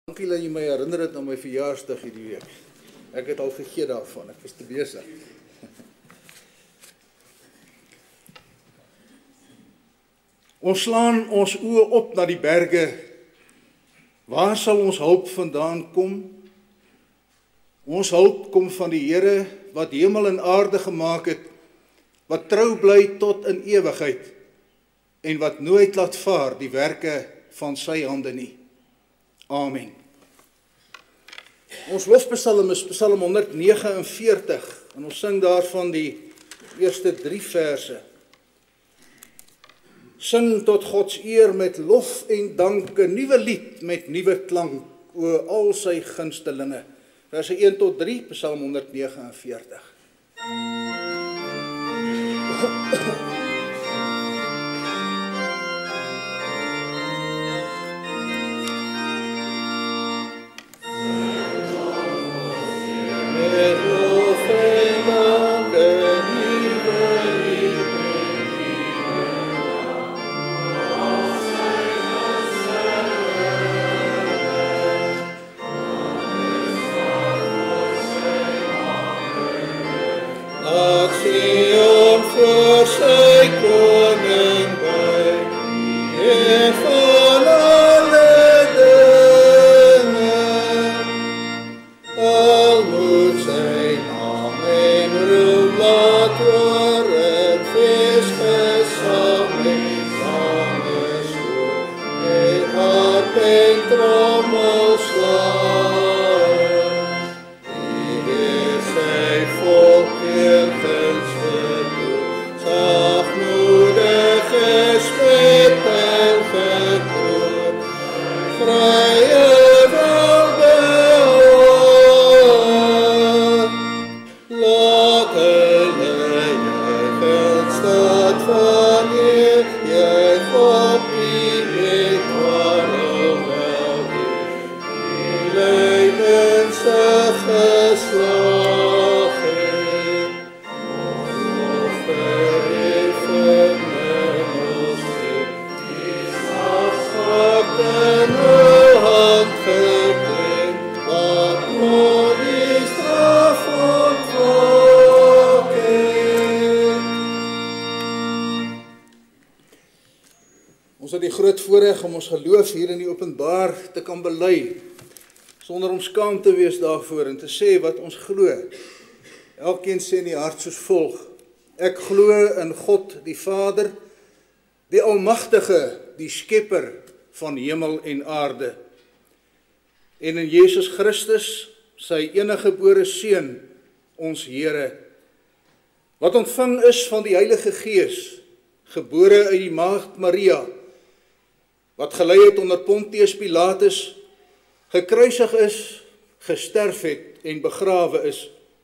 Dankie dat jy my herinner het aan my verjaarsdag hierdie week. Ek het al vergeet daarvan, ek was te besig. Ons slaan ons oë op na die berge. Waar sal ons hulp vandaan kom? Ons hulp kom van die Here wat hemel en aarde gemaak het, wat trou bly tot in ewigheid en wat nooit laat vaar die werke van sy hande nie. Amen. Ons lofpsalm is Psalm 149 en ons sing daarvan die eerste 3 verse. Sing tot Gods eer met lof en dank, 'n nuwe lied met nuwe klank, o al sy gunstelinge. Verse 1 tot 3, Psalm 149. Ons het die groot voorreg om ons geloof hier in die openbaar te kan bely, sonder om skaam te wees daarvoor en te sê wat ons glo. Elkeen sê in die hart soos volg: ek glo in God die Vader, die Almagtige, die Skepper van hemel en aarde, en in Jesus Christus, sy eniggebore Seun, ons Here, wat ontvang is van die Heilige Gees, gebore uit die maagd Maria, wat gelei het onder Pontius Pilatus, gekruisig is, gesterf het en begrawe is.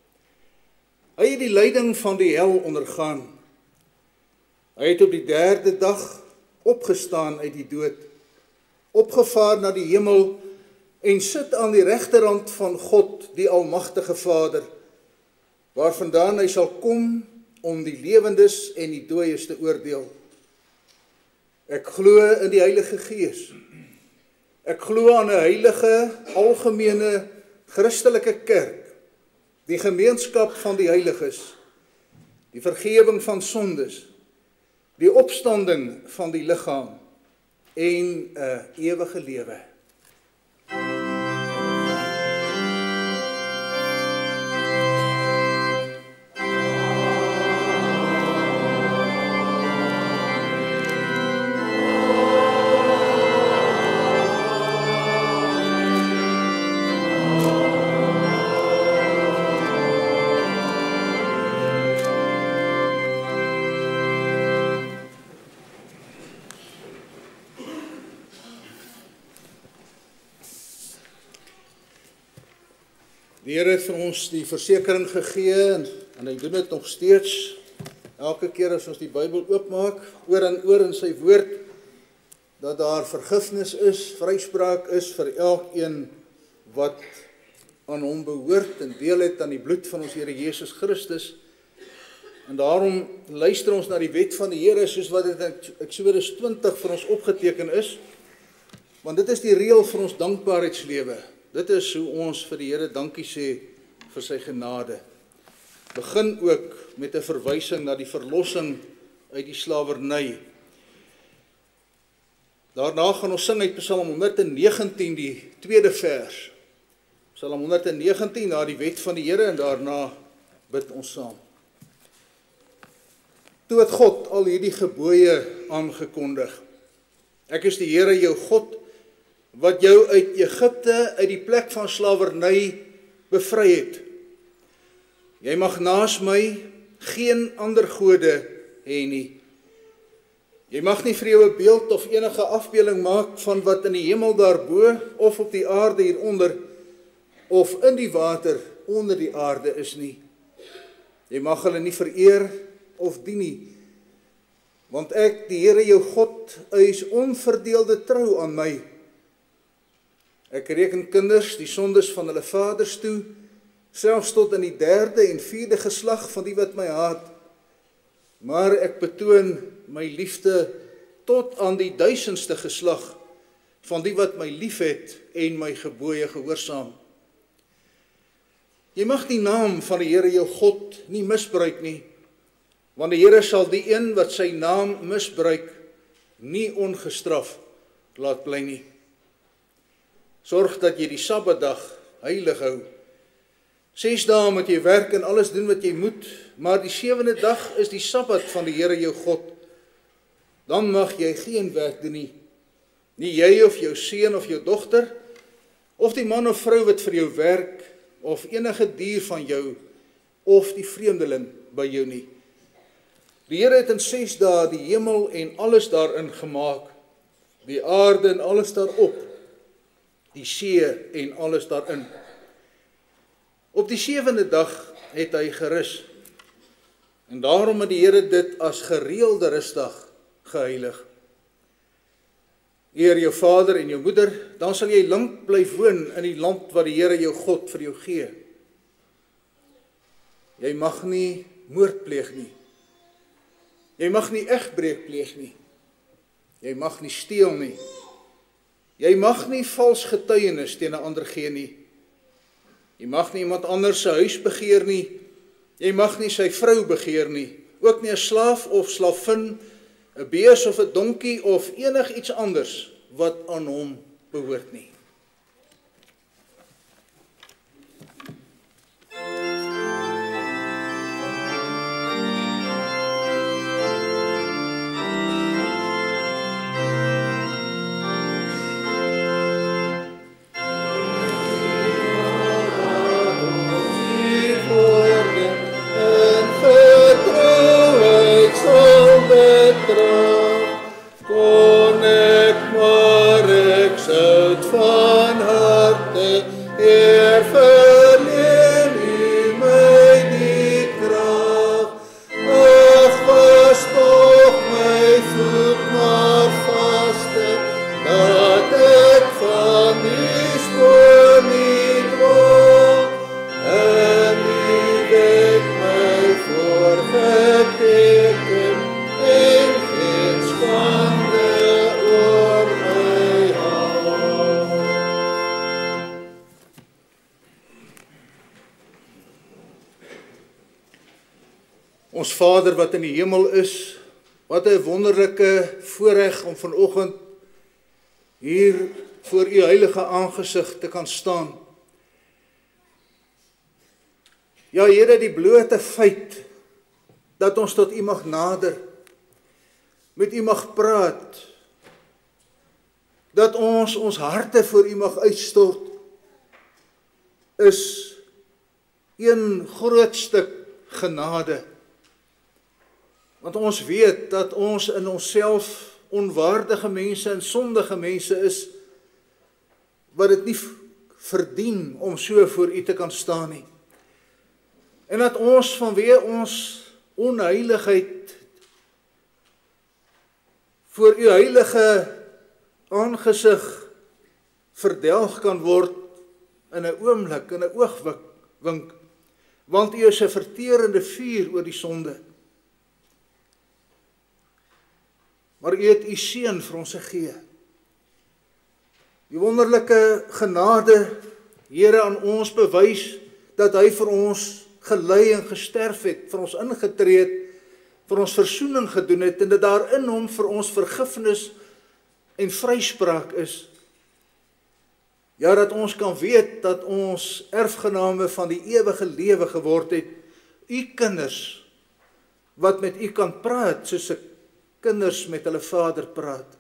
Hy het die lyding van die hel ondergaan. Hy het op die 3de dag opgestaan uit die dood, opgevaar na die hemel en sit aan die regterhand van God, die Almagtige Vader, waarvandaan hy sal kom om die lewendes en die dooies te oordeel. Ek glo in die Heilige Gees. Ek glo aan 'n heilige, algemene, Christelike kerk, die gemeenskap van die heiliges, die vergewing van sondes, die opstanding van die liggaam en 'n ewige lewe. Die Here het vir ons die versekering gegee en hy doen dit nog steeds. Elke keer as ons die Bybel oopmaak, oor en oor in sy woord, dat daar vergifnis is, vryspraak is vir elkeen wat aan hom behoort en deel het aan die bloed van ons Here Jesus Christus. En daarom luister ons na die wet van die Here, soos wat dit in Eksodus 20 vir ons opgeteken is. Want dit is die reël vir ons dankbaarheidslewe. Dit is hoe ons vir die Here dankie sê vir sy genade. Begin ook met 'n verwysing na die verlossing uit die slawerny. Daarna gaan ons sing uit Psalm 119, die tweede vers. Psalm 119, na die wet van die Here, en daarna bid ons saam. Toe het God al hierdie gebooie aangekondig. Ek is die Here jou God, wat jou uit Egipte, uit die plek van slawerny bevry het. Jy mag naas my geen ander gode hê nie. Jy mag nie vir jou 'n beeld of enige afbeelding maak van wat in die hemel daarbo, of op die aarde hieronder, of in die water onder die aarde is nie. Jy mag hulle nie vereer of dien nie, want ek, die Here jou God, eis onverdeelde trou aan my. Ek reken kinders die sondes van hulle vaders toe, selfs tot in die 3de en 4de geslag van die wat my haat. Maar ek betoon my liefde tot aan die 1000ste geslag van die wat my liefhet en my gebooie gehoorsaam. Jy mag die naam van die Here jou God nie misbruik nie, want die Here sal die een wat sy naam misbruik nie ongestraf laat bly nie. Sorg dat jy die Sabbatdag heilig hou. 6 dae moet jy werk en alles doen wat jy moet, maar die 7de dag is die Sabbat van die Here jou God. Dan mag jy geen werk doen nie. Nie jy of jou seun of jou dogter, of die man of vrou wat vir jou werk, of enige dier van jou, of die vreemdeling by jou nie. Die Here het in 6 dae die hemel en alles daarin gemaak, die aarde en alles daarop, die see en alles daarin. Op die 7de dag het hy gerus, en daarom het die Here dit as gereelde rusdag geheilig. Eer jou vader en jou moeder, dan sal jy lank bly woon in die land wat die Here jou God vir jou gee. Jy mag nie moord pleeg nie. Jy mag nie egbreek pleeg nie. Jy mag nie steel nie. Jy mag nie vals getuienis teen 'n ander gee nie. Jy mag nie iemand anders se huis begeer nie. Jy mag nie sy vrou begeer nie. Ook nie 'n slaaf of slavin, 'n bees of 'n donkie of enigiets anders wat aan hom behoort nie. Ons Vader wat in die hemel is, wat 'n wonderlike voorreg om vanoggend hier voor u heilige aangesig te kan staan. Ja, Here, die blote feit dat ons tot u mag nader, met u mag praat, dat ons harte voor u mag uitstort, is een groot stuk genade. Want ons weet dat ons in onsself onwaardige mense en sondige mense is, wat dit nie verdien om so voor u te kan staan nie. En dat ons vanweë ons onheiligheid voor u heilige aangesig verdelg kan word in 'n oomblik, in 'n oogwink, want u is 'n verterende vuur oor die sonde. Maar u het u seun vir ons gegee. Die wonderlike genade, Here, aan ons bewys, dat hy vir ons gelei en gesterf het, vir ons ingetree het, vir ons versoening gedoen het, en dat daar in hom vir ons vergifnis en vryspraak is. Ja, dat ons kan weet dat ons erfgename van die ewige lewe geword het, u kinders, wat met u kan praat, soos se kinders met hulle vader praat.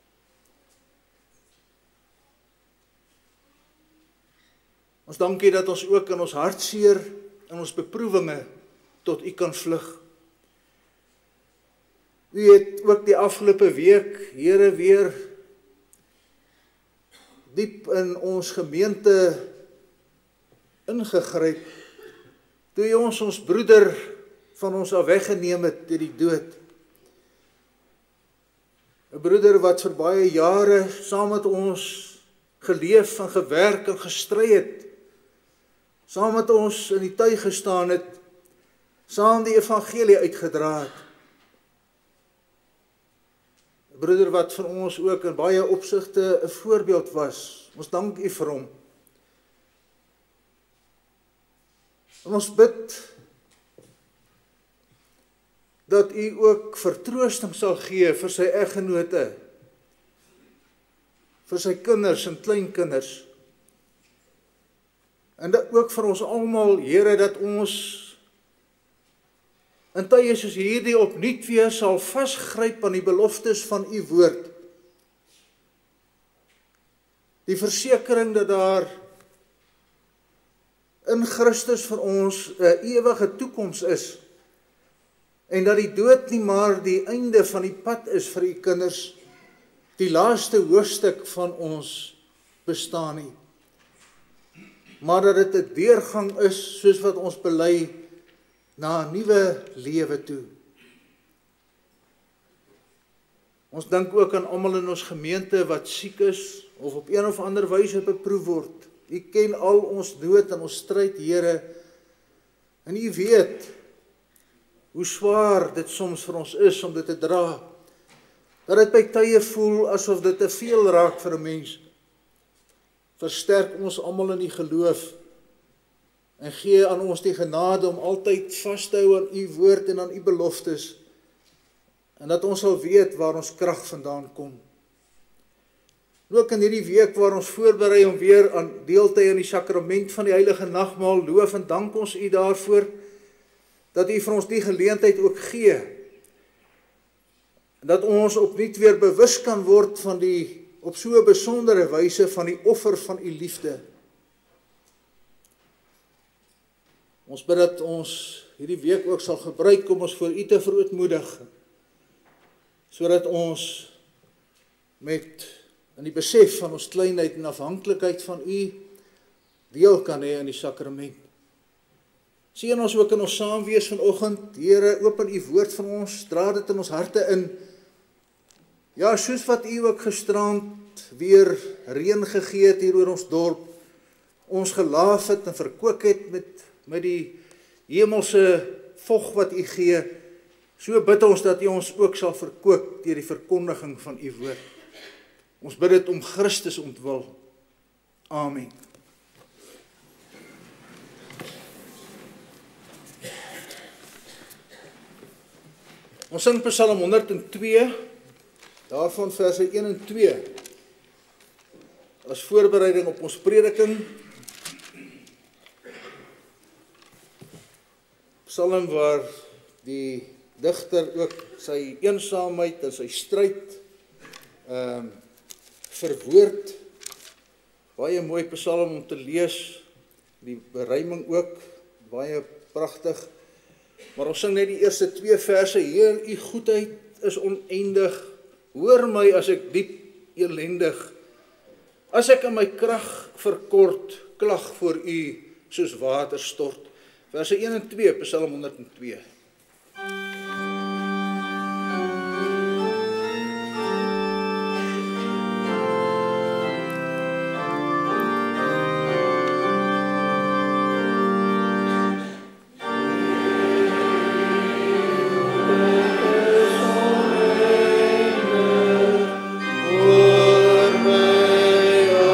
Ons dankie dat ons ook in ons hartseer, in ons beproewinge, tot u kan vlug. U het ook die afgelope week, Here, weer diep in ons gemeente ingegryp, toe jy ons broeder van ons af weggeneem het deur die dood. 'n Broeder wat vir baie jare saam met ons geleef en gewerk en gestry het, saam met ons in die tuig gestaan het, saam die evangelie uitgedra het. 'n Broeder wat vir ons ook in baie opsigte 'n voorbeeld was. Ons dank u vir hom. En ons bid dat u ook vertroosting sal gee vir sy eggenote, vir sy kinders en kleinkinders. En dat ook vir ons almal, Here, dat ons in tye soos hierdie opnuut weer sal vasgryp aan die beloftes van u woord. Die versekering dat daar in Christus vir ons 'n ewige toekoms is, en dat die dood nie maar die einde van die pad is vir u kinders, die laaste hoofstuk van ons bestaan nie, maar dat dit 'n deurgang is, soos wat ons bely, na 'n nuwe lewe toe. Ons dink ook aan almal in ons gemeente wat siek is, of op een of ander wyse beproef word. U ken al ons nood en ons stryd, Here, en u weet hoe swaar dit soms vir ons is om dit te dra, dat dit by tye voel asof dit te veel raak vir 'n mens. Versterk ons almal in die geloof, en gee aan ons die genade om altyd vas te hou aan u woord en aan u beloftes, en dat ons sal weet waar ons krag vandaan kom. Ook in hierdie week waar ons voorberei om weer aan deel te hê aan die sakrament van die heilige nagmaal, loof en dank ons u daarvoor, dat u vir ons die geleentheid ook gee, en dat ons opnuut weer bewus kan word van die, op so 'n besondere wyse, van die offer van u liefde. Ons bid dat ons hierdie week ook sal gebruik om ons voor u te verootmoedig, sodat ons met in die besef van ons kleinheid en afhanklikheid van u deel kan hê in die sakrament. Seën ons ook in ons saamwees vanoggend, Here, open u woord van ons, dra dit in ons harte in. Ja, soos wat u ook gisterand weer reën gegee het hier oor ons dorp, ons gelaaf het en verkook het met die hemelse vog wat u gee, so bid ons dat u ons ook sal verkoop deur die verkondiging van u woord. Ons bid dit om Christus ontwil. Amen. Ons sing Psalm 102, daarvan verse 1 en 2, as voorbereiding op ons prediking. Psalm waar die digter ook sy eensaamheid en sy stryd verwoord. Baie mooi psalm om te lees, die beruiming ook, baie pragtig. Maar ons sing net die eerste 2 verse, Heer, u goedheid is oneindig, hoor my as ek diep elendig, as ek in my krag verkort, klag voor u soos water stort. Verse 1 en 2, Psalm 102. Hoor my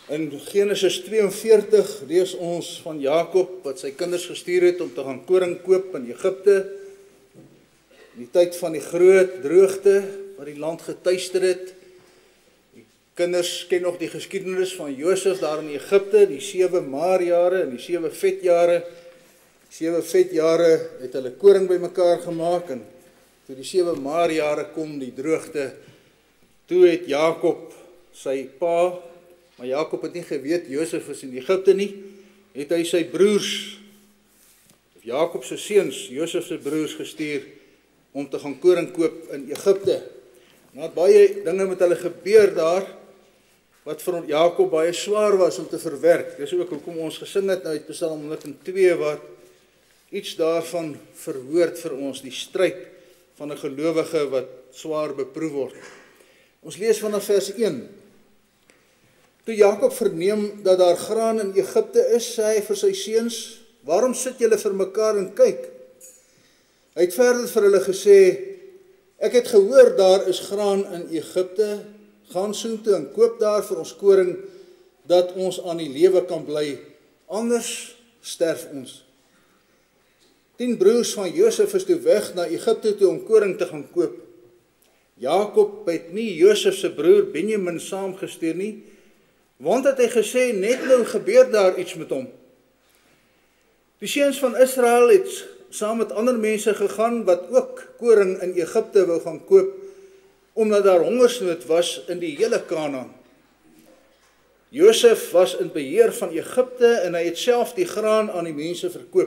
In Genesis 42 lees ons van Jakob wat sy kinders gestuur het om te gaan koring koop in Egipte. In die tyd van die groot droogte wat die land getuister het. Die kinders ken nog die geskiedenis van Josef daar in Egipte, die 7 maarjare en die 7 vetjare. Die 7 vetjare het hulle koring bymekaar gemaak en toe die 7 maarjare kom die droogte, toe het Jakob sy pa, maar Jakob het nie geweet Josef is in Egipte nie, het hy sy broers, Jakob se seuns, Josef se broers gestuur om te gaan koring koop in Egipte. Nou het baie dinge met hulle gebeur daar, wat vir Jakob baie swaar was om te verwerk. Dis ook hoekom ons gesing het nou uit Psalm 102, wat iets daarvan verwoord vir ons, die stryd van 'n gelowige wat swaar beproef word. Ons lees vanaf vers 1. Toe Jakob verneem dat daar graan in Egipte is, sê hy vir sy seuns, waarom sit julle vir mekaar en kyk? Hy het verder vir hulle gesê, ek het gehoor daar is graan in Egipte, gaan soontoe en koop daar vir ons koring, dat ons aan die lewe kan bly, anders sterf ons. 10 broers van Josef is toe weg na Egipte toe om koring te gaan koop. Jakob het nie Josef se broer Benjamin saamgestuur nie, want het hy gesê, net nou gebeur daar iets met hom. Die seuns van Israel het saam met ander mense gegaan, wat ook koring in Egipte wou gaan koop, omdat daar hongersnood was in die hele Kanaan. Josef was in beheer van Egipte en hy het self die graan aan die mense verkoop.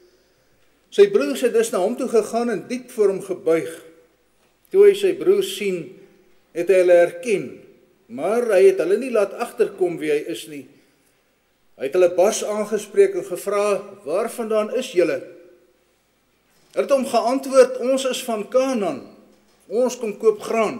Sy broers het dus na hom toe gegaan en diep voor hom gebuig. Toe hy sy broers sien, het hy hulle herken, maar hy het hulle nie laat agterkom wie hy is nie. Hy het hulle bars aangespreek en gevra, waar vandaan is julle? Hy het hom geantwoord, ons is van Kanaan, ons kom koop graan.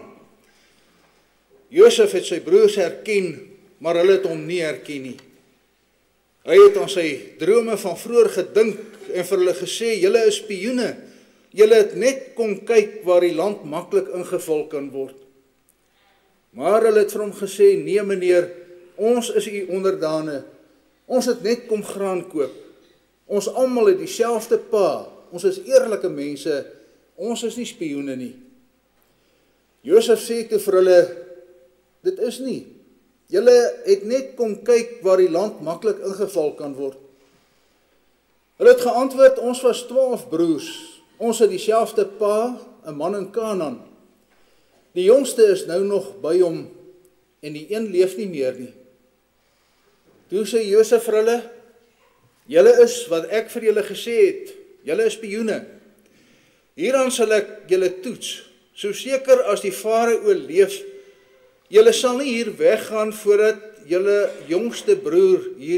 Josef het sy broers herken, maar hulle het hom nie herken nie. Hy het aan sy drome van vroeër gedink en vir hulle gesê, julle is spioene, julle het net kom kyk waar die land maklik ingeval kan word. Maar hulle het vir hom gesê, nee meneer, ons is u onderdane, ons het net kom graan koop. Ons almal het dieselfde pa, ons is eerlike mense, ons is nie spioene nie. Josef sê toe vir hulle, dit is nie. Julle het net kom kyk waar die land maklik ingeval kan word. Hulle het geantwoord, ons was 12 broers, ons het dieselfde pa, 'n man in Kanaan. Die jongste is nou nog by hom en die een leef nie meer nie. Toe sê Josef vir hulle, julle is wat ek vir julle gesê het, julle is spioene. Hieraan sal ek julle toets, so seker as die farao leef, julle sal nie hier weggaan voordat julle jongste broer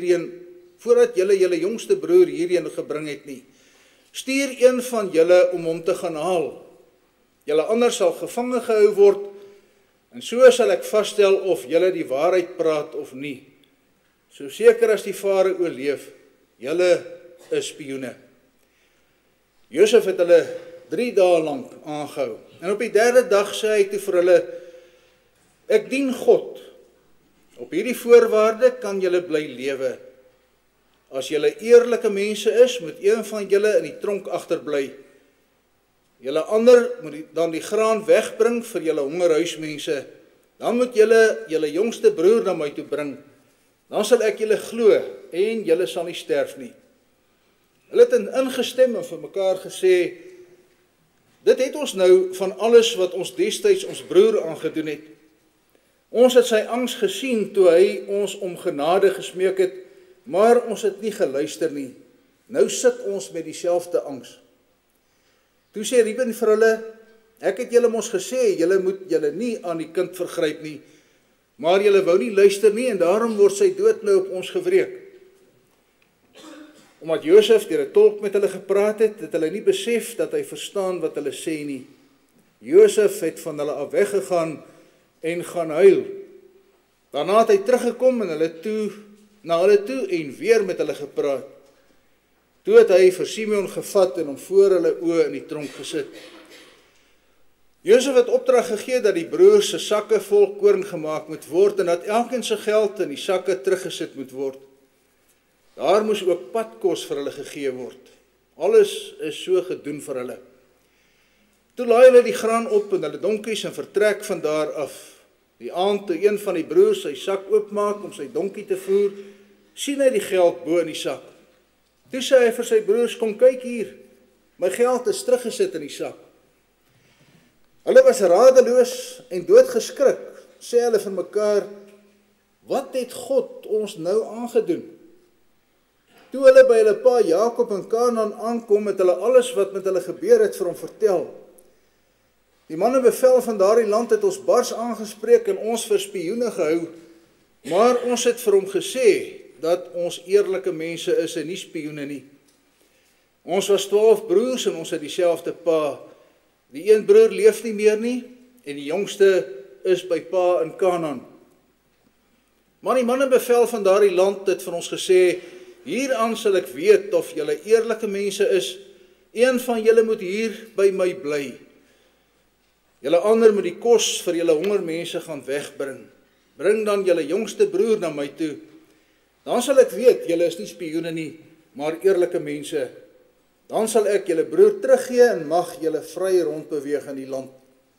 hierheen gebring het nie. Stuur een van julle om hom te gaan haal. Julle ander sal gevange gehou word, en so sal ek vasstel of julle die waarheid praat of nie. So seker as die farao leef, julle is spioene. Josef het hulle 3 dae lank aangehou, en op die 3de dag sê hy toe vir hulle, ek dien God, op hierdie voorwaarde kan julle bly lewe. As julle eerlike mense is, moet een van julle in die tronk agterbly. Julle ander moet dan die graan wegbring vir julle hongerhuismense. Dan moet julle jongste broer na my toe bring. Dan sal ek julle glo en julle sal nie sterf nie. Hulle het ingestem en vir mekaar gesê, dit het ons nou van alles wat ons destyds ons broer aangedoen het. Ons het sy angs gesien toe hy ons om genade gesmeek het, maar ons het nie geluister nie. Nou sit ons met dieselfde angs. Toe sê Reuben vir hulle, ek het julle mos gesê, julle moet julle nie aan die kind vergryp nie, maar julle wou nie luister nie, en daarom word sy dood nou op ons gewreek. Omdat Josef deur 'n tolk met hulle gepraat het, het hulle nie besef dat hy verstaan wat hulle sê nie. Josef het van hulle af weggegaan en gaan huil. Daarna het hy teruggekom en na hulle toe en weer met hulle gepraat. Toe het hy vir Simeon gevat en hom voor hulle oë in die tronk gesit. Josef het opdrag gegee dat die broers se sakke vol koring gemaak moet word en dat elkeen se geld in die sakke teruggesit moet word. Daar moes ook padkos vir hulle gegee word. Alles is so gedoen vir hulle. Toe laai hulle die graan op in hulle donkies en vertrek van daar af. Die aand toe een van die broers sy sak oopmaak om sy donkie te voer, sien hy die geld bo in die sak. Toe sê hy vir sy broers, kom kyk hier, my geld is teruggesit in die sak. Hulle was radeloos en doodgeskrik, sê hulle vir mekaar, wat het God ons nou aangedoen? Toe hulle by hulle pa Jakob in Kanaan aankom, het hulle alles wat met hulle gebeur het vir hom vertel. Die manne bevel van daardie land het ons bars aangespreek en ons vir spioene gehou, maar ons het vir hom gesê dat ons eerlike mense is en nie spioene nie. Ons was 12 broers en ons het dieselfde pa. Die een broer leef nie meer nie en die jongste is by pa in Kanaan. Maar die manne bevel van daardie land het vir ons gesê, hieraan sal ek weet of julle eerlike mense is, een van julle moet hier by my bly. Julle ander moet die kos vir julle hongermense gaan wegbring. Bring dan julle jongste broer na my toe. Dan sal ek weet, julle is nie spioene nie, maar eerlike mense. Dan sal ek julle broer teruggee en mag julle vry rondbeweeg in die land.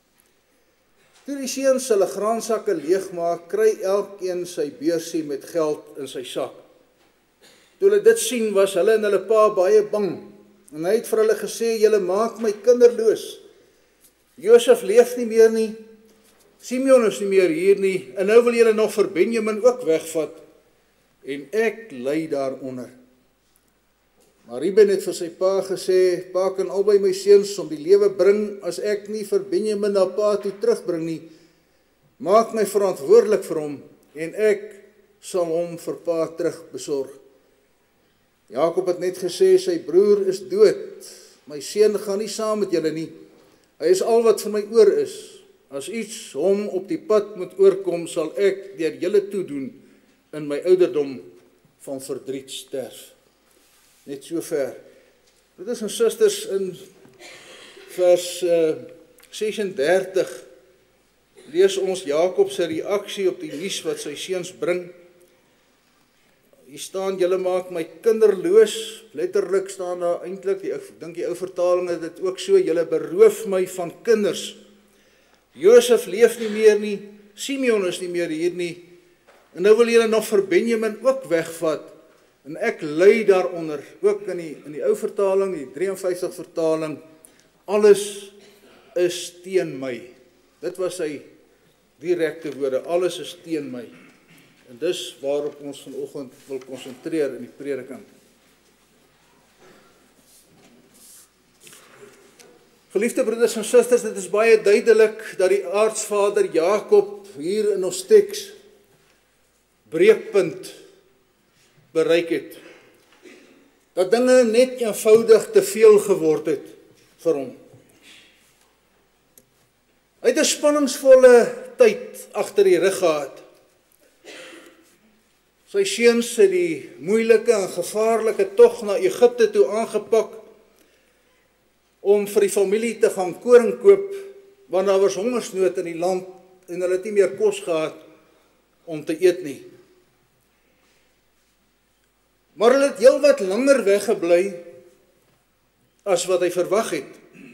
Toe die seuns hulle graansakke leegmaak, kry elkeen sy beursie met geld in sy sak. Toe hulle dit sien, was hulle en hulle pa baie bang. En hy het vir hulle gesê, julle maak my kinderloos. Josef leef nie meer nie, Simeon is nie meer hier nie, en nou wil julle nog vir Benjamin ook wegvat, en ek ly daaronder. Maar Ruben het vir sy pa gesê, pa kan albei my seuns om die lewe bring, as ek nie vir Benjamin na pa toe terugbring nie, maak my verantwoordelik vir hom, en ek sal hom vir pa terug besorg. Jakob het net gesê, sy broer is dood, my seun gaan nie saam met julle nie, hy is al wat vir my oor is, as iets hom op die pad moet oorkom, sal ek deur julle toedoen, in my ouderdom van verdriet sterf. Net so ver. Broeders en susters, in vers 36 lees ons Jakob se reaksie op die nuus wat sy seuns bring. Hier staan, julle maak my kinderloos, letterlik staan daar eintlik, ek dink die ou vertaling het dit ook so, julle beroof my van kinders. Josef leef nie meer nie, Simeon is nie meer hier nie, en nou wil julle nog vir Benjamin ook wegvat, en ek ly daaronder, ook in die ou vertaling, die 53 vertaling, alles is teen my. Dit was sy direkte woorde, alles is teen my. En dis waarop ons vanoggend wil konsentreer in die prediking. Geliefde broeders en susters, dit is baie duidelik dat die aartsvader Jakob hier in ons teks breekpunt bereik het. Dat dinge net eenvoudig te veel geword het vir hom. Hy het 'n spanningsvolle tyd agter die rug gehad. Sy seuns het die moeilike en gevaarlike tog na Egipte toe aangepak om vir die familie te gaan koring koop, want daar was hongersnood in die land en hulle het nie meer kos gehad om te eet nie. Maar hulle het heel wat langer weggebly as wat hy verwag het.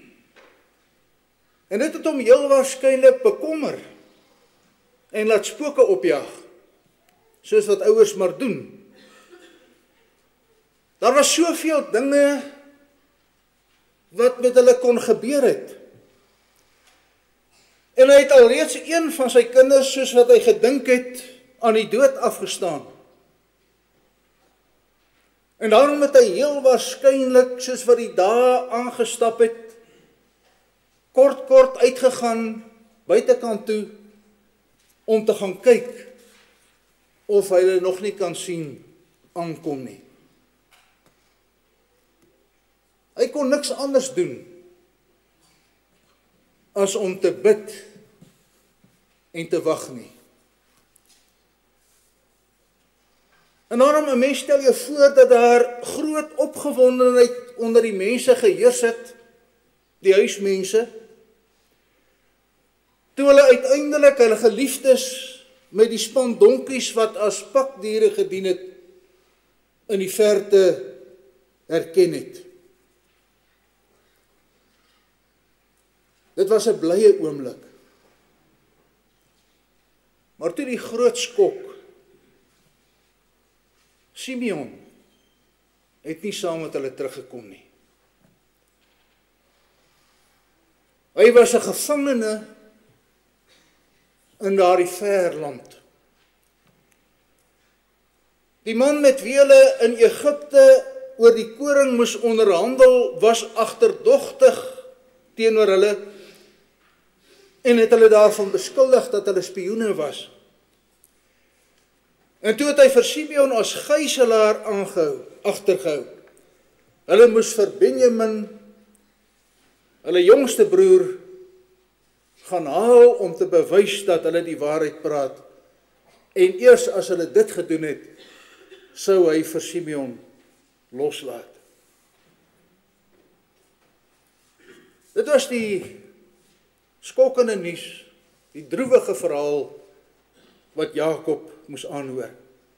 En dit het hom heel waarskynlik bekommer en laat spooke opjaag, soos wat ouers maar doen. Daar was soveel dinge wat met hulle kon gebeur het. En hy het alreeds een van sy kinders, soos wat hy gedink het, aan die dood afgestaan. En daarom het hy heel waarskynlik, soos wat die dae aangestap het, kort uitgegaan, buitekant toe, om te gaan kyk, of hy hulle nog nie kan sien, aankom nie. Hy kon niks anders doen, as om te bid, en te wag nie. En daarom, 'n mens stel jou voor dat daar groot opgewondenheid onder die mense geheers het, die huismense. Toe hulle uiteindelik hulle geliefdes met die span donkies wat as pakdiere gedien het, in die verte herken het. Dit was 'n blye oomblik. Maar toe die groot skok, Simeon het nie saam met hulle teruggekom nie. Hy was 'n gevangene in daardie ver land. Die man met wie hulle in Egipte oor die koring moes onderhandel, was agterdogtig teenoor hulle en het hulle daarvan beskuldig dat hulle spioene was. En toe het hy vir Simeon as gijslaer agtergehou. Hulle moes vir Benjamin, hulle jongste broer, gaan haal om te bewys dat hulle die waarheid praat. En eers as hulle dit gedoen het, sou hy vir Simeon loslaat. Dit was die skokkende nuus, die droewige verhaal wat Jakob moes aanhoor.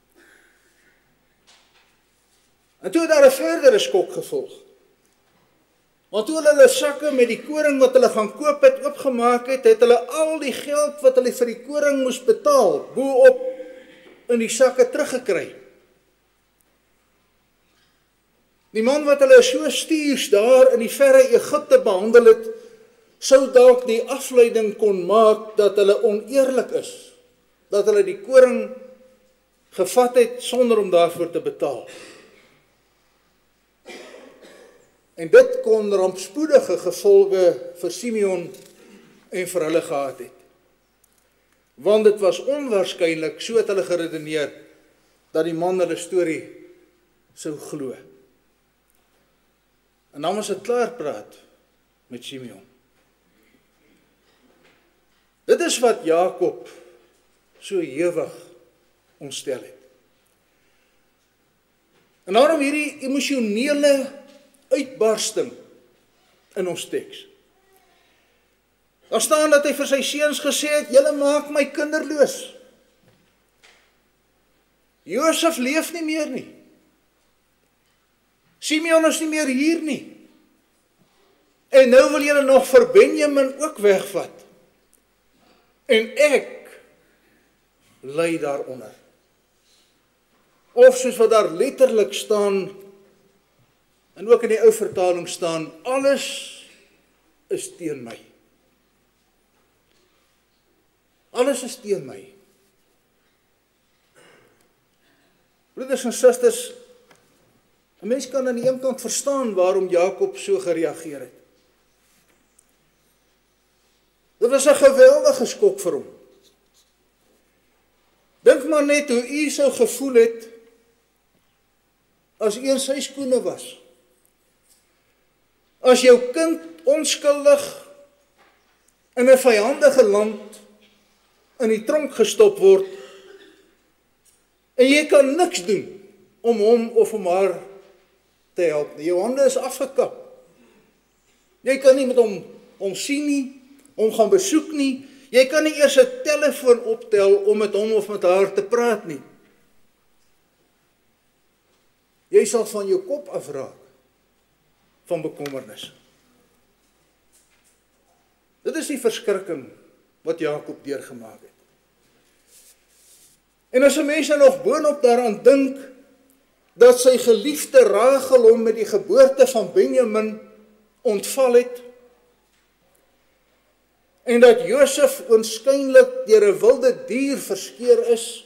En toe het daar 'n verdere skok gevolg. Want toe hulle sakke met die koring wat hulle gaan koop het oopgemaak het, het hulle al die geld wat hulle vir die koring moes betaal, bo-op in die sakke teruggekry. Die man wat hulle so stuurs daar in die verre Egipte behandel het, sou dalk die afleiding kon maak dat hulle oneerlik is, dat hulle die koring gevat het sonder om daarvoor te betaal. En dit kon rampspoedige gevolge vir Simeon en vir hulle gehad het. Want dit was onwaarskynlik, so het hulle geredeneer, dat die man hulle storie sou glo. En dan was dit klaar praat met Simeon. Dit is wat Jakob so ewig ontstel het. En daarom hierdie emosionele uitbarsting in ons teks. Daar staan dat hy vir sy seuns gesê het, julle maak my kinderloos. Josef leef nie meer nie. Simeon is nie meer hier nie. En nou wil julle nog vir Benjamin ook wegvat. En ek ly daaronder. Of soos wat daar letterlik staan, en ook in die ou vertaling staan, alles is teen my. Alles is teen my. Broeders en susters, 'n mens kan aan die een kant verstaan waarom Jakob so gereageer het. Dit was 'n geweldige skok vir hom. Dink maar net hoe u sou gevoel het as u in sy skoene was. As jou kind onskuldig in 'n vyandige land in die tronk gestop word en jy kan niks doen om hom of om haar te help nie. Jou hande is afgekap. Jy kan nie met hom sien nie, hom gaan besoek nie. Jy kan nie eers 'n telefoon optel om met hom of met haar te praat nie. Jy sal van jou kop afraak van bekommernis. Dit is die verskrikking wat Jakob deurgemaak het. En as 'n mens nog boonop daaraan dink dat sy geliefde Rachel hom met die geboorte van Benjamin ontval het, en dat Josef oënskynlik deur 'n wilde dier verskeur is,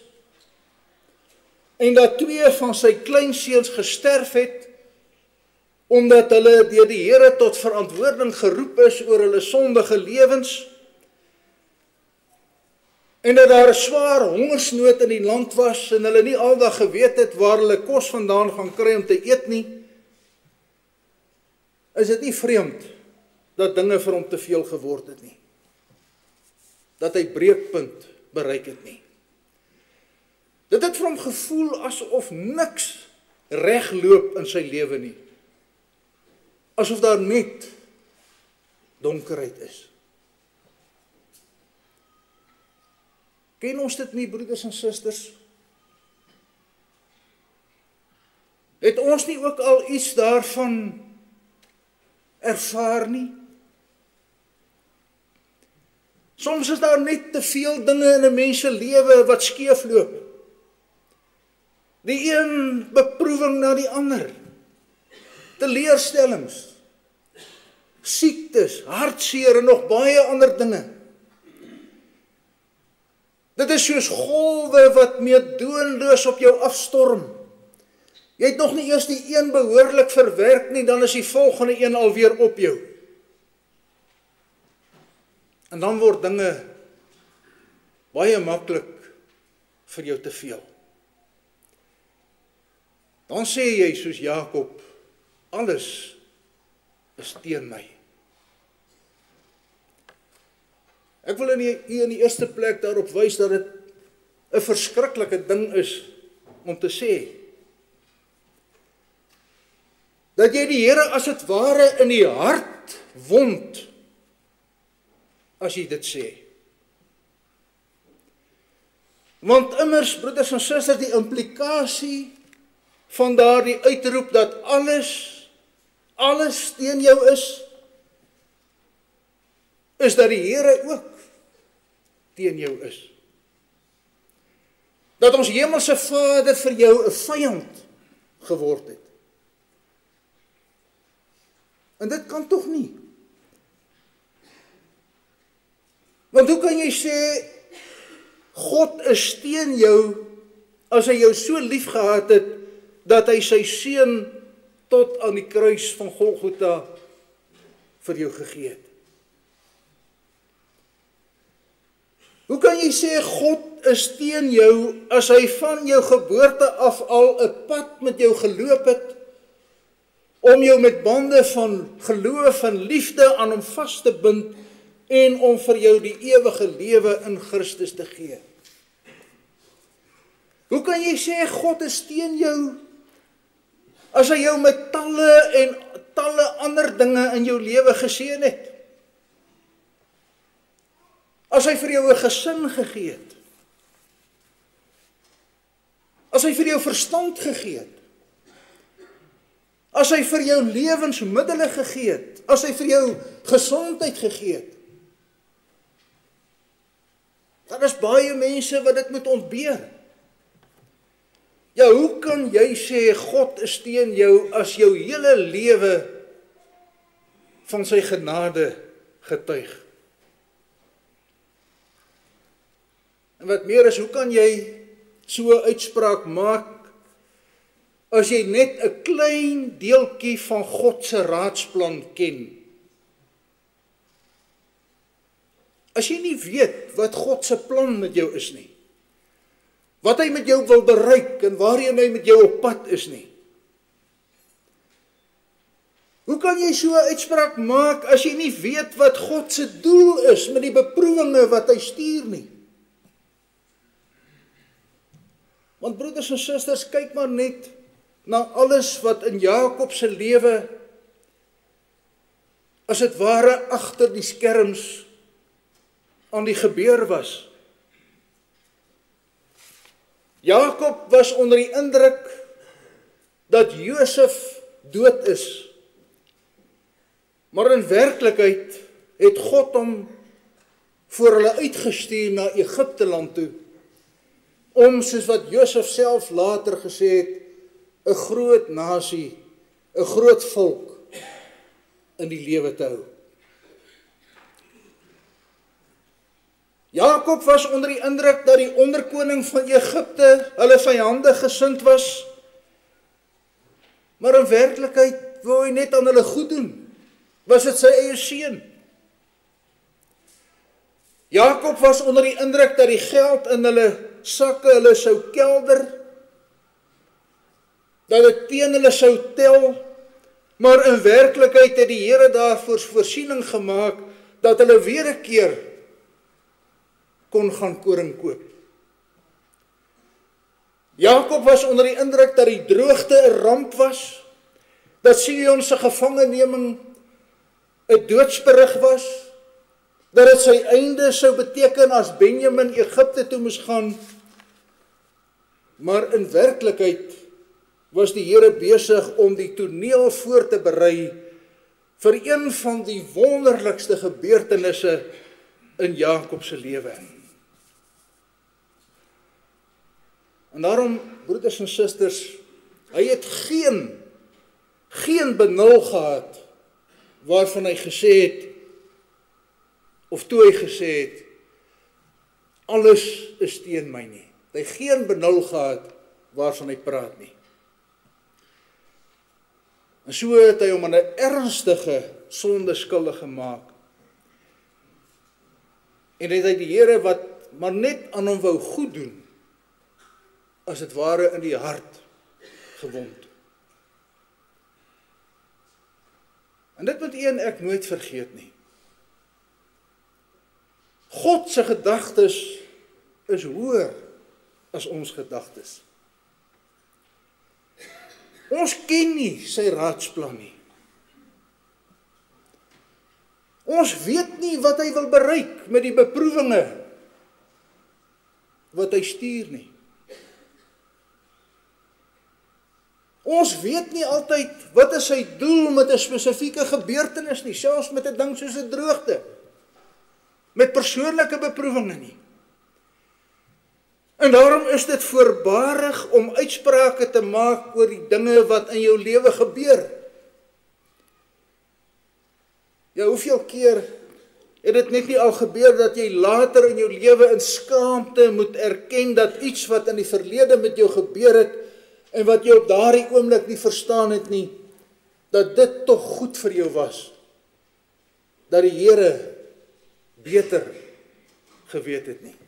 en dat 2 van sy kleinseuns gesterf het, omdat hulle deur die Here tot verantwoording geroep is oor hulle sondige lewens, en dat daar 'n swaar hongersnood in die land was, en hulle nie aldag geweet het waar hulle kos vandaan gaan kry om te eet nie, is dit nie vreemd dat dinge vir hom te veel geword het nie. Dat hy breekpunt bereik het nie. Dit het vir hom gevoel asof niks reg loop in sy lewe nie. Asof daar net donkerheid is. Ken ons dit nie, broeders en susters? Het ons nie ook al iets daarvan ervaar nie? Soms is daar net te veel dinge in 'n mens se lewe wat skeefloop. Die een beproewing na die ander. Teleurstellings, siektes, hartseer en nog baie ander dinge. Dit is soos golwe wat meedoenloos op jou afstorm. Jy het nog nie eers die een behoorlik verwerk nie, dan is die volgende een alweer op jou. En dan word dinge baie maklik vir jou te veel. Dan sê jy soos Jakob, alles is teen my. Ek wil in die eerste plek daarop wys dat dit 'n verskriklike ding is om te sê. Dat jy die Here as het ware in die hart wond as jy dit sê. Want immers, broeders en susters, die implikasie van daardie uitroep dat alles teen jou is dat die Here ook teen jou is. Dat ons hemelse Vader vir jou 'n vyand geword het. En dit kan tog nie. Want hoe kan jy sê, God is teen jou, as hy jou so lief gehad het, dat hy sy seun tot aan die kruis van Golgotha vir jou gegee het? Hoe kan jy sê, God is teen jou, as hy van jou geboorte af al 'n pad met jou geloop het, om jou met bande van geloof en liefde aan hom vas te bind, en om vir jou die ewige lewe in Christus te gee? Hoe kan jy sê, God is teen jou, as hy jou met talle ander dinge in jou lewe geseën het? As hy vir jou 'n gesin gegee het? As hy vir jou verstand gegee het? As hy vir jou lewensmiddele gegee het? As hy vir jou gesondheid gegee het? Daar is baie mense wat dit moet ontbeer. Ja, hoe kan jy sê, God is teen jou, as jou hele lewe van sy genade getuig? En wat meer is, hoe kan jy so 'n uitspraak maak, as jy net 'n klein deeltjie van God se raadsplan ken? As jy nie weet wat God se plan met jou is nie, wat hy met jou wil bereik en waarheen hy met jou op pad is nie, hoe kan jy so 'n uitspraak maak as jy nie weet wat God se doel is met die beproewinge wat hy stuur nie? Want broeders en susters, kyk maar net na alles wat in Jakob se lewe as dit ware agter die skerms aan die gebeur was. Jakob was onder die indruk dat Josef dood is. Maar in werklikheid het God hom voor hulle uitgestuur na Egipte land toe, om, soos wat Josef self later gesê het, 'n groot nasie, 'n groot volk in die lewe te hou. Jakob was onder die indruk dat die onderkoning van Egipte hulle vyande gesind was, maar in werklikheid wou hy net aan hulle goed doen. Was dit sy eie seun? Jakob was onder die indruk dat die geld in hulle sakke hulle sou kelder, dat dit teen hulle sou tel, maar in werklikheid het die Here daarvoor voorsiening gemaak, dat hulle weer 'n keer kon gaan koring koop. Jakob was onder die indruk dat die droogte 'n ramp was, dat Sion se gevangeneming 'n doodsberig was, dat dit sy einde sou beteken as Benjamin Egipte toe moes gaan, maar in werklikheid was die Here besig om die toneel voor te berei vir een van die wonderlikste gebeurtenisse in Jakob se lewe. En daarom, broeders en susters, hy het geen benul gehad waarvan hy gesê het, of toe hy gesê het, alles is teen my nie. Hy het geen benul gehad waarvan hy praat nie. En so het hy hom aan 'n ernstige sonde skuldig gemaak. En het hy die Here wat maar net aan hom wou goed doen, as het ware in die hart gewond. En dit moet u en ek nooit vergeet nie. God se gedagtes is hoër as ons gedagtes. Ons ken nie sy raadsplan nie. Ons weet nie wat hy wil bereik met die beproewinge wat hy stuur nie. Ons weet nie altyd wat is sy doel met 'n spesifieke gebeurtenis nie, selfs met 'n ding soos 'n droogte, met persoonlike beproewinge nie. En daarom is dit voorbarig om uitsprake te maak oor die dinge wat in jou lewe gebeur. Ja, hoeveel keer het dit net nie al gebeur dat jy later in jou lewe in skaamte moet erken dat iets wat in die verlede met jou gebeur het en wat jy op daardie oomblik nie verstaan het nie, dat dit tog goed vir jou was. Dat die Here beter geweet het nie.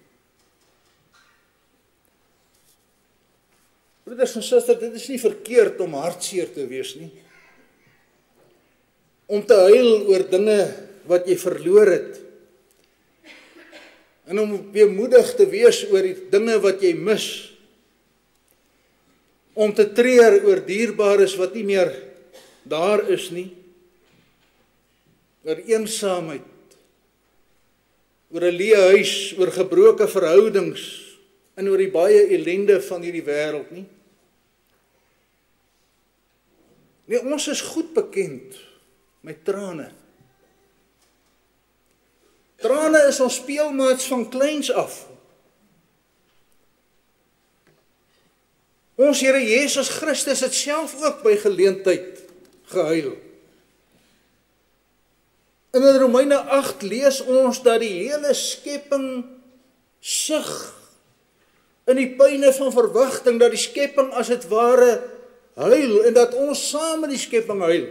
Broeders en susters, dit is nie verkeerd om hartseer te wees nie. Om te huil oor dinge wat jy verloor het. En om weemoedig te wees oor die dinge wat jy mis. Om te treur oor dierbares wat nie meer daar is nie. Oor eensaamheid. Oor 'n leë huis, oor gebroke verhoudings en oor die baie ellende van hierdie wêreld nie. Nee, ons is goed bekend met trane. Trane is ons speelmaats van kleins af. Ons Here Jesus Christus het self ook by geleentheid gehuil. In Romeine 8 lees ons dat die hele skepping sug in die pyne van verwagting, dat die skepping as het ware huil en dat ons saam met die skepping huil.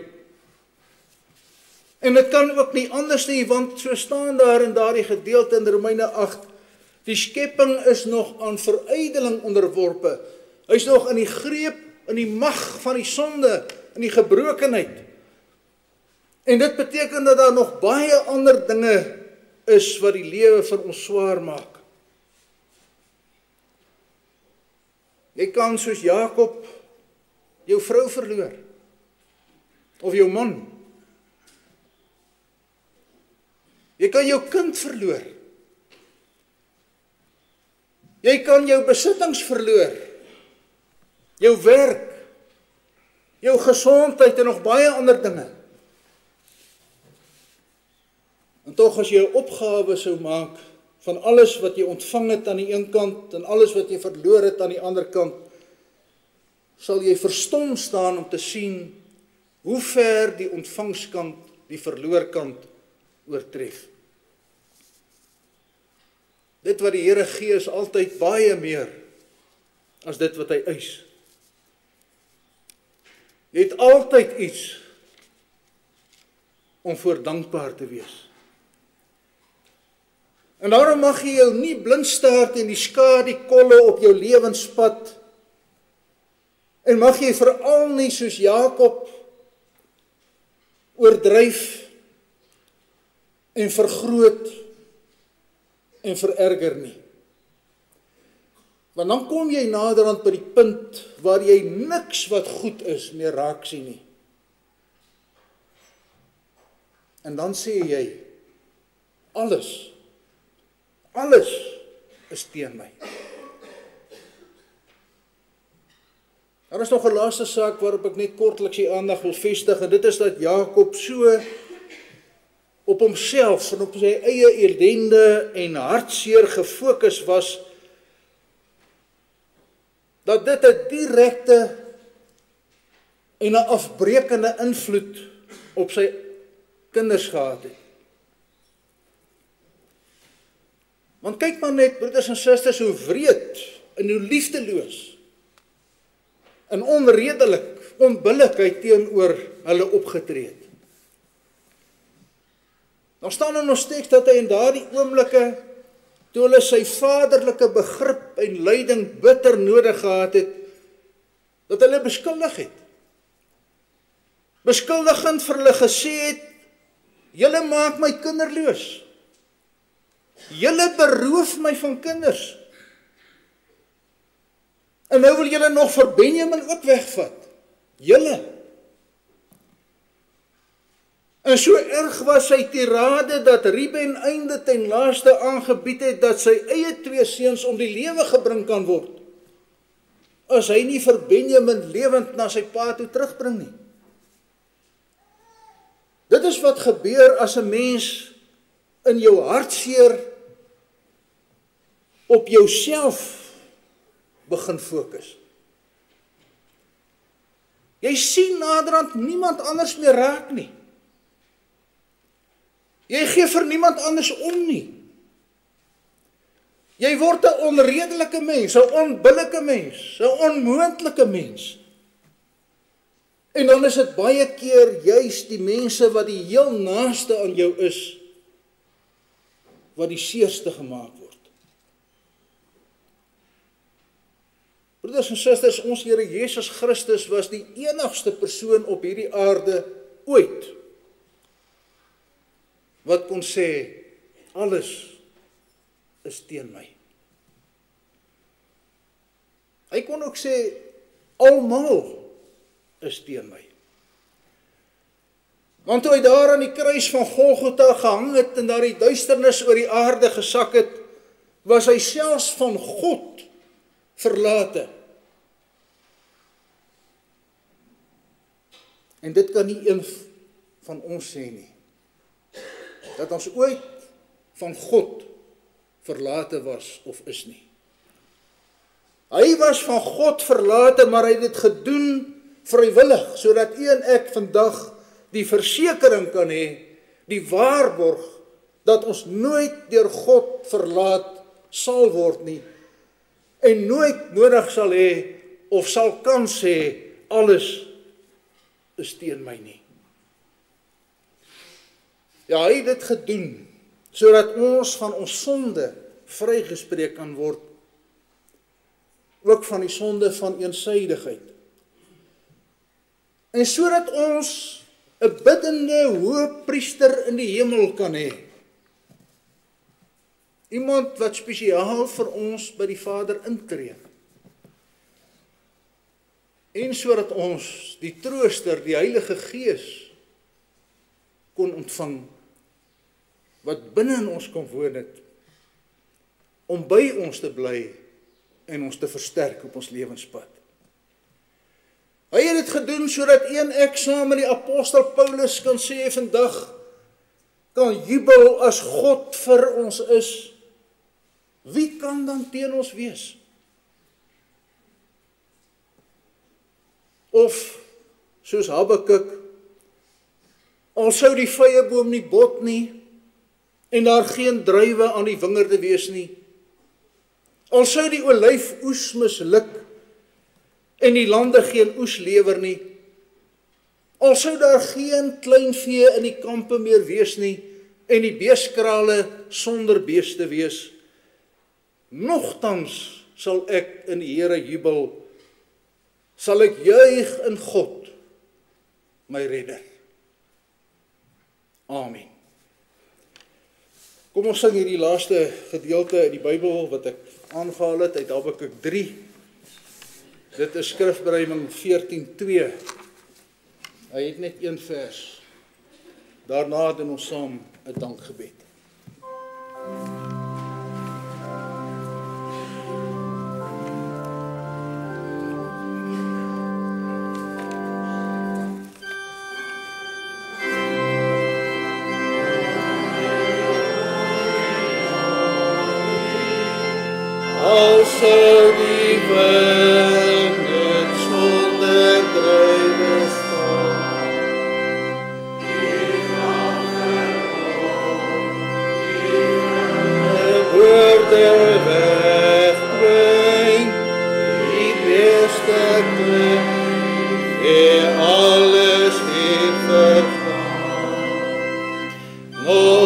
En dit kan ook nie anders nie, want so staan daar in daardie gedeelte in Romeine 8, die skepping is nog aan verydeling onderworpe. Hy is nog in die greep, in die mag van die sonde, in die gebrokenheid. En dit beteken dat daar nog baie ander dinge is wat die lewe vir ons swaar maak. Jy kan soos Jakob jou vrou verloor, of jou man. Jy kan jou kind verloor. Jy kan jou besittings verloor. Jou werk, jou gesondheid en nog baie ander dinge. En tog as jy 'n opgawe sou maak van alles wat jy ontvang het aan die een kant en alles wat jy verloor het aan die ander kant, sal jy verstom staan om te sien hoe ver die ontvangskant die verloorkant oortref. Dit wat die Here gee is altyd baie meer as dit wat hy eis. Jy het altyd iets om voor dankbaar te wees. En daarom mag jy jou nie blind staar teen die skadu-kolle op jou lewenspad. En mag jy veral nie soos Jakob oordryf en vergroot en vererger nie. Want dan kom jy naderhand by die punt waar jy niks wat goed is meer raak sien nie. En dan sê jy, Alles is teen my. Daar is nog 'n laaste saak waarop ek net kortliks die aandag wil vestig, en dit is dat Jakob so op homself en op sy eie ellende en hartseer gefokus was, dat dit 'n direkte en 'n afbreekende invloed op sy kinders gehad het. Want kyk maar net, broeders en susters, hoe wreed en hoe liefdeloos en onredelik, onbillikheid teenoor hulle opgetree het. Dan staan in ons teks dat hy in daardie oomblikke, toe hulle sy vaderlike begrip en leiding bitter nodig gehad het, dat hulle beskuldig het. Beskuldigend vir hulle gesê het, julle maak my kinderloos. Julle beroof my van kinders. En nou wil julle nog vir Benjamin ook wegvat. Julle. En so erg was sy tirade dat Ruben einde ten laaste aangebied het dat sy eie 2 seuns om die lewe gebring kan word, as hy nie vir Benjamin lewend na sy pa toe terugbring nie. Dit is wat gebeur as 'n mens in jou hartseer op jouself begin fokus. Jy sien naderhand niemand anders meer raak nie. Jy gee vir niemand anders om nie. Jy word 'n onredelike mens, 'n onbillike mens, 'n onmoontlike mens. En dan is dit baie keer juis die mense wat die heel naaste aan jou is, wat die seerste gemaak word. Broeders en susters, ons Here Jesus Christus was die enigste persoon op hierdie aarde ooit wat kon sê, alles is teen my. Hy kon ook sê, almal is teen my. Want toe hy daar aan die kruis van Golgotha gehang het en daar die duisternis oor die aarde gesak het, was hy selfs van God verlate. En dit kan nie een van ons sê nie, dat ons ooit van God verlate was of is nie. Hy was van God verlate, maar hy het dit gedoen vrywillig, sodat u en ek vandag die versekering kan hê, die waarborg, dat ons nooit deur God verlaat sal word nie, en nooit nodig sal hê, of sal kan sê, alles is teen my nie. Ja, hy het dit gedoen, sodat ons van ons sonde vrygespreek kan word, ook van die sonde van eensydigheid. En sodat ons 'n biddende hoëpriester in die hemel kan hê. Iemand wat spesiaal vir ons by die Vader intree. En sodat ons die Trooster, die Heilige Gees, kon ontvang, wat binne in ons kon woon het, om by ons te bly en ons te versterk op ons lewenspad. Hy het dit gedoen sodat u en ek saam met die apostel Paulus kan sê vandag, kan jubel as God vir ons is. Wie kan dan teen ons wees? Of, soos Habakuk, al sou die vyeboom nie bot nie, en daar geen druiwe aan die wingerde wees nie, al sou die olyfoes misluk, en die lande geen oes lewer nie, al sou daar geen kleinvee in die kampe meer wees nie, en die beeskrale sonder beeste wees, nogtans sal ek in die Here jubel, sal ek juig in God, my redder. Amen. Kom ons sing hierdie laaste gedeelte uit die Bybel wat ek aangehaal het uit Habakuk 3. Dit is skrifbereiding 14:2. Hy het net een vers. Daarna doen ons saam 'n dankgebed.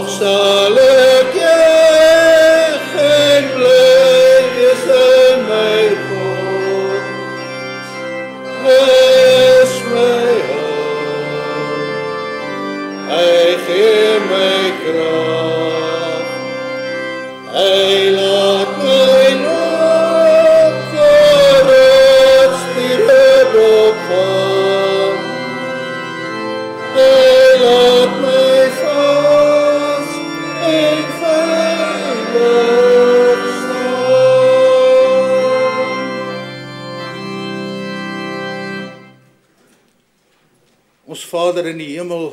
sal ek juig en bly wees in my God. Hy is my hulp, hy gee my krag, hy laat my loop vooruit spieren opgaan, hy laat my vas en veilig staan. Ons Vader in die hemel,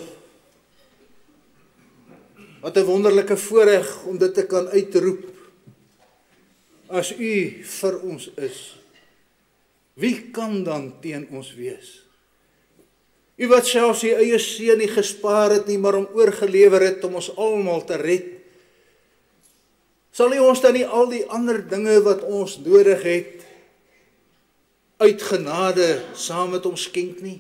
wat 'n wonderlike voorreg om dit te kan uitroep. As U vir ons is, wie kan dan teen ons wees? U wat selfs U eie seun nie gespaar het nie, maar hom oorgelewer het om ons almal te red. Sal U ons dan nie al die ander dinge wat ons nodig het, uit genade saam met hom skenk nie?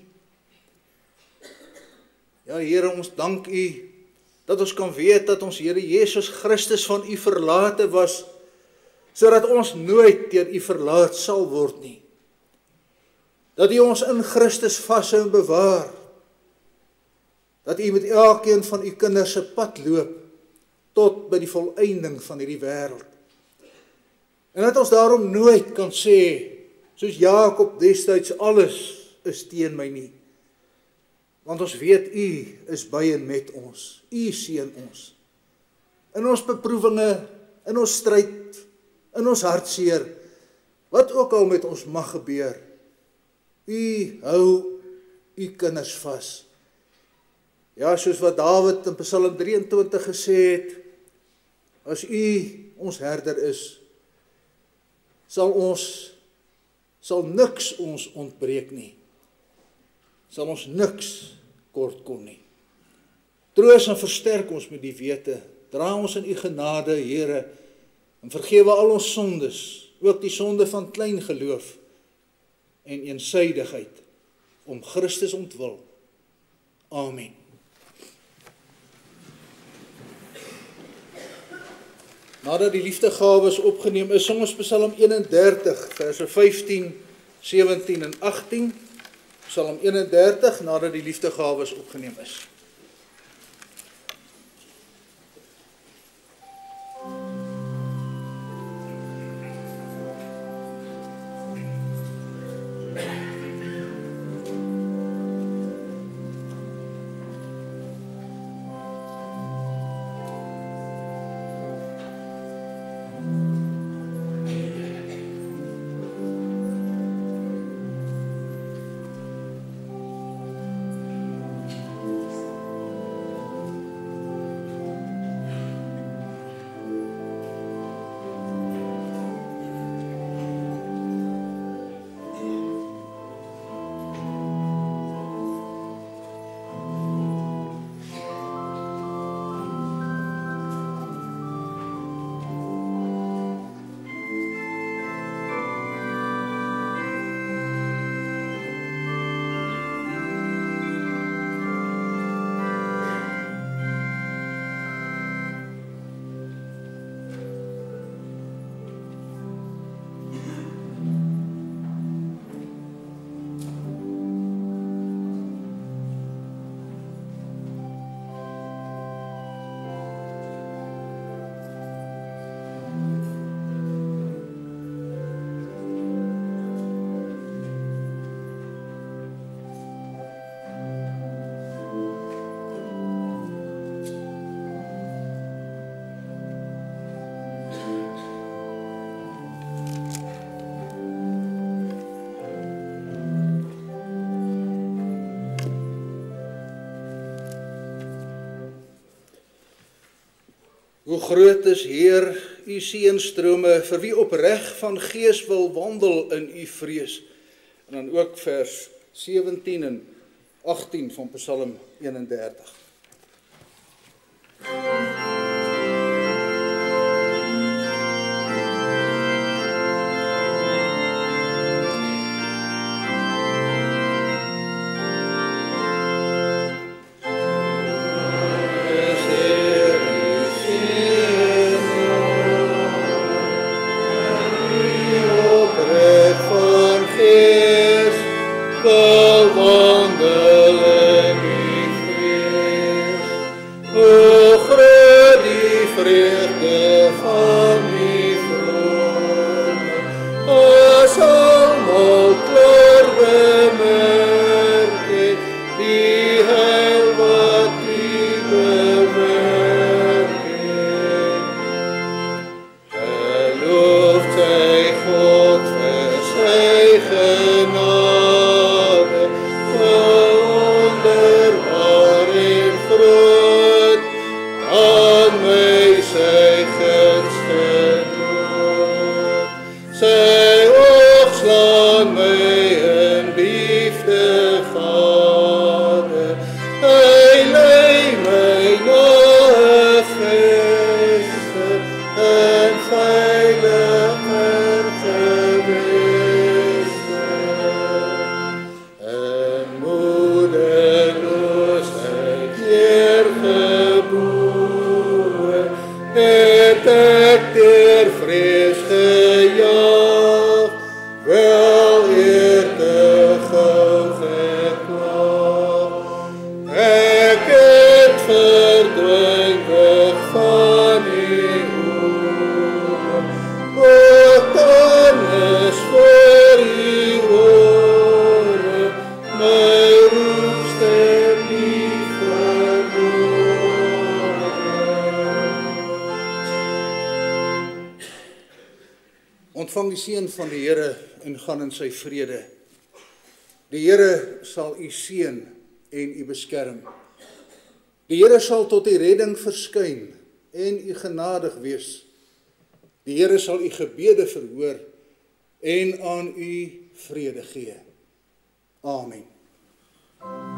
Ja, Here, ons dank U, dat ons kan weet dat ons Here Jesus Christus van U verlate was, sodat ons nooit deur U verlaat sal word nie. Dat U ons in Christus vashou en bewaar. Dat U met elkeen van U kinders se pad loop, tot by die volëinding van hierdie wêreld. En dat ons daarom nooit kan sê, soos Jakob destyds, alles is teen my nie. Want ons weet U is by en met ons. U seën ons. In ons beproewinge, in ons stryd, in ons hartseer, wat ook al met ons mag gebeur, U hou U kinders vas. Ja, soos wat Dawid in Psalm 23 gesê het, as U ons herder is, sal niks ons ontbreek nie. Sal ons niks kort kom nie. Troos en versterk ons met die wete, dra ons in U genade, Here, en vergewe al ons sondes, ook die sonde van klein geloof en eensydigheid, om Christus ontwil. Amen. Nadat die liefdegawes opgeneem is, sing ons Psalm 31, verse 15, 17 en 18. Psalm 31, nadat die liefdegawes opgeneem is. Hoe groot is Heer, U seënstrome, vir wie opreg van gees wil wandel in U vrees. En dan ook vers 17 en 18 van Psalm 31. Ek het verdwyn weg van die oor, ook dan is voor die ore, my roepstem nie verlore. Ontvang die seën van die Here en gaan in sy vrede. Die Here sal u seën en u beskerm. Die Here sal tot u redding verskyn en u genadig wees. Die Here sal u gebede verhoor en aan u vrede gee. Amen.